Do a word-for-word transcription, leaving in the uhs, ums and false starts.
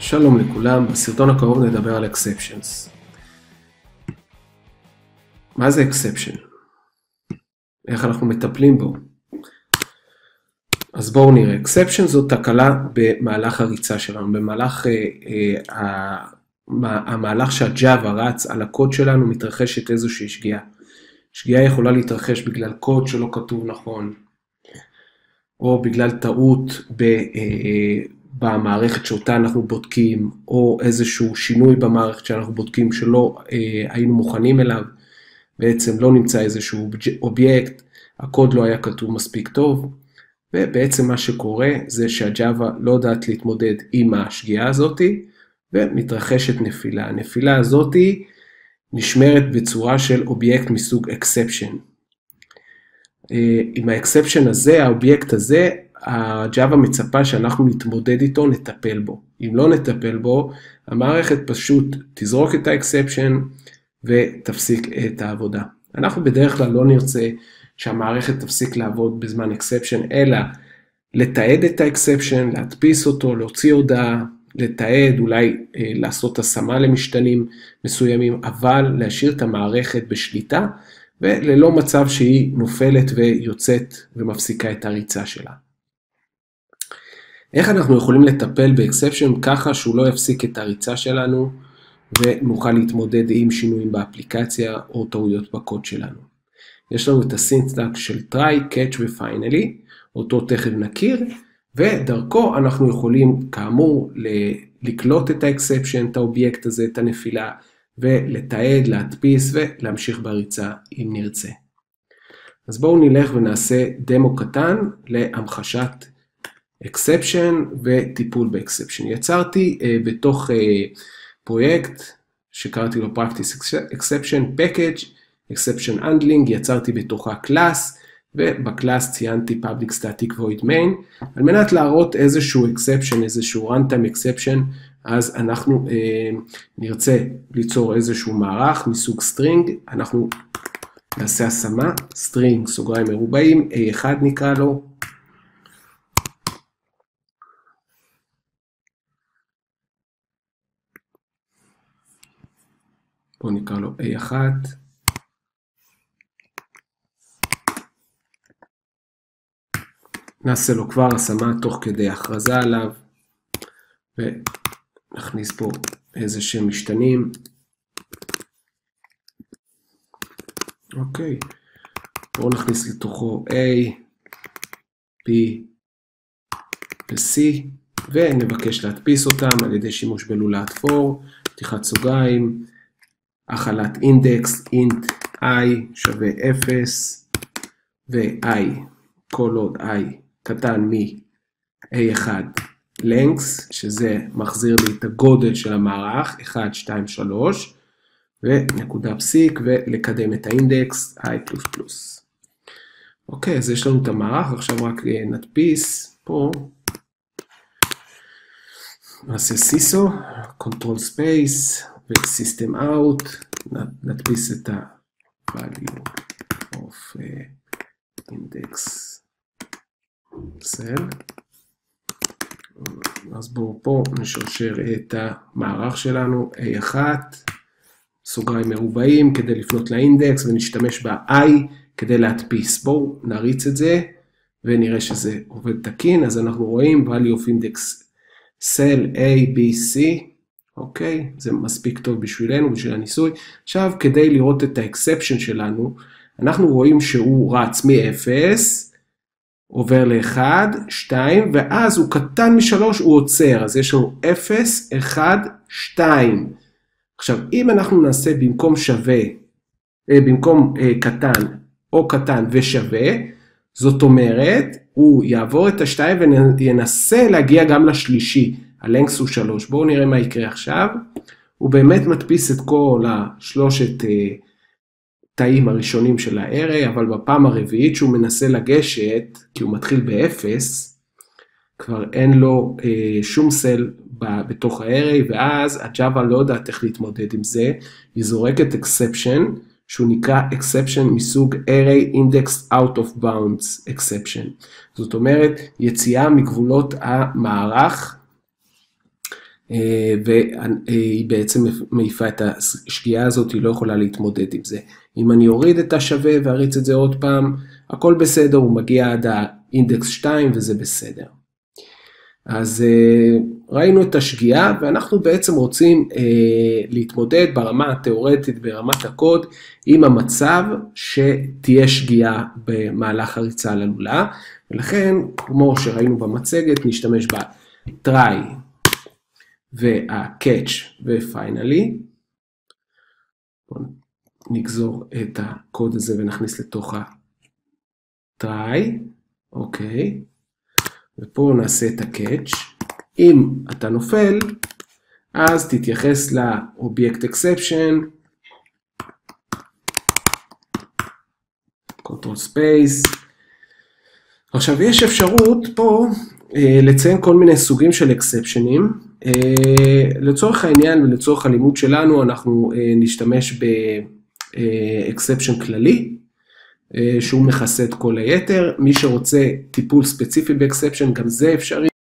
שלום לכולם, בסרטון הקרוב נדבר על exceptions. מה זה exception? איך אנחנו מטפלים בו? אז בואו נראה. exception זו תקלה במהלך הריצה שלנו, במהלך אה, אה, המהלך שהג'אווה רץ על הקוד שלנו מתרחשת איזושהי שגיאה. שגיאה יכולה להתרחש בגלל קוד שלא כתוב נכון, או בגלל טעות ב... אה, במערכת שאותה אנחנו בודקים, או איזשהו שינוי במערכת שאנחנו בודקים שלא אה, היינו מוכנים אליו, בעצם לא נמצא איזשהו אובייקט, הקוד לא היה כתוב מספיק טוב, ובעצם מה שקורה זה שהג'אווה לא יודעת להתמודד עם השגיאה הזאת, ומתרחשת נפילה. הנפילה הזאת נשמרת בצורה של אובייקט מסוג exception. אה, עם האקספשן הזה, האובייקט הזה, הג'אווה מצפה שאנחנו נתמודד איתו, נטפל בו. אם לא נטפל בו, המערכת פשוט תזרוק את האקספשן ותפסיק את העבודה. אנחנו בדרך כלל לא נרצה שהמערכת תפסיק לעבוד בזמן אקספשן, אלא לתעד את האקספשן, להדפיס אותו, להוציא הודעה, לתעד, אולי אה, לעשות השמה למשתנים מסוימים, אבל להשאיר את המערכת בשליטה, וללא מצב שהיא נופלת ויוצאת ומפסיקה את הריצה שלה. איך אנחנו יכולים לטפל באקספשן ככה שהוא לא יפסיק את הריצה שלנו ונוכל להתמודד עם שינויים באפליקציה או טעויות בקוד שלנו. יש לנו את הסינטקס של try, catch ו-finally, אותו תכף נכיר, ודרכו אנחנו יכולים כאמור לקלוט את האקספשן, את האובייקט הזה, את הנפילה, ולתעד, להדפיס ולהמשיך בריצה אם נרצה. אז בואו נלך ונעשה דמו קטן להמחשת exception וטיפול ב-exception. יצרתי uh, בתוך uh, פרויקט שקראתי לו practice exception package, exception handling, יצרתי בתוכה קלאס, ובקלאס ציינתי public static void main, על מנת להראות איזשהו exception, איזשהו runtime exception, אז אנחנו uh, נרצה ליצור איזשהו מערך מסוג string, אנחנו נעשה השמה, string סוגריים מרובעים, איי אחד נקרא לו, בואו נקרא לו איי אחד, נעשה לו כבר השמה תוך כדי הכרזה עליו, ונכניס פה איזה שהם משתנים. אוקיי, בואו נכניס לתוכו A, B ו-C, ונבקש להדפיס אותם על ידי שימוש בלולת for, פתיחת סוגריים, הכלת אינדקס, int i שווה אפס, ו-i, כל עוד i קטן מ-איי אחד lengths, שזה מחזיר לי את הגודל של המערך, אחת, שתיים, שלוש, ונקודה פסיק, ולקדם את האינדקס, i פלוס פלוס. אוקיי, אז יש לנו את המערך, עכשיו רק נדפיס פה, נעשה סיסו, control space, ו-system out, נדפיס את ה-value of uh, index cell. אז בואו פה נשרשר את המערך שלנו, איי אחד, סוגריים מרובעים כדי לפנות לאינדקס, ונשתמש ב-i כדי להדפיס. בואו נריץ את זה, ונראה שזה עובד תקין. אז אנחנו רואים value of index cell A, B, C, אוקיי, זה מספיק טוב בשבילנו, בשביל הניסוי. עכשיו, כדי לראות את האקספשן שלנו, אנחנו רואים שהוא רץ מ-אפס, עובר ל-אחד, שתיים, ואז הוא קטן מ-שלוש, הוא עוצר. אז יש לנו אפס, אחד, שתיים. עכשיו, אם אנחנו נעשה במקום שווה, אה, במקום אה, קטן, או קטן ושווה, זאת אומרת, הוא יעבור את השתיים וינסה להגיע גם לשלישי. הלנקס הוא שלוש. בואו נראה מה יקרה עכשיו. הוא באמת מדפיס את כל השלושת אה, תאים הראשונים של ה-array, אבל בפעם הרביעית שהוא מנסה לגשת, כי הוא מתחיל ב-אפס, כבר אין לו אה, שום סל ב- בתוך ה-array, ואז הג'אווה לא יודעת איך להתמודד עם זה, היא זורקת exception, שהוא נקרא exception מסוג array index out of bounds exception. זאת אומרת, יציאה מגבולות המערך, והיא בעצם מעיפה את השגיאה הזאת, היא לא יכולה להתמודד עם זה. אם אני אוריד את השווה ואריץ את זה עוד פעם, הכל בסדר, הוא מגיע עד האינדקס שתיים וזה בסדר. אז ראינו את השגיאה, ואנחנו בעצם רוצים להתמודד ברמה התיאורטית, ברמת הקוד, עם המצב שתהיה שגיאה במהלך הריצה ללולה, ולכן, כמו שראינו במצגת, נשתמש ב-try וה-catch ו-finally. נגזור את הקוד הזה ונכניס לתוך ה-try, אוקיי. ופה נעשה את ה-catch. אם אתה נופל, אז תתייחס ל-object exception, control space. עכשיו יש אפשרות פה אה, לציין כל מיני סוגים של exceptionים. אה, לצורך העניין ולצורך הלימוד שלנו אנחנו אה, נשתמש ב-exception כללי, שהוא מכסה את כל היתר. מי שרוצה טיפול ספציפי ב-exception, גם זה אפשרי.